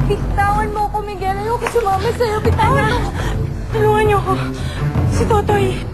Bitawan mo ako, Miguel. Ayoko sumama sa'yo. Bitawan mo. Tulungan niyo ako. Si Totoy.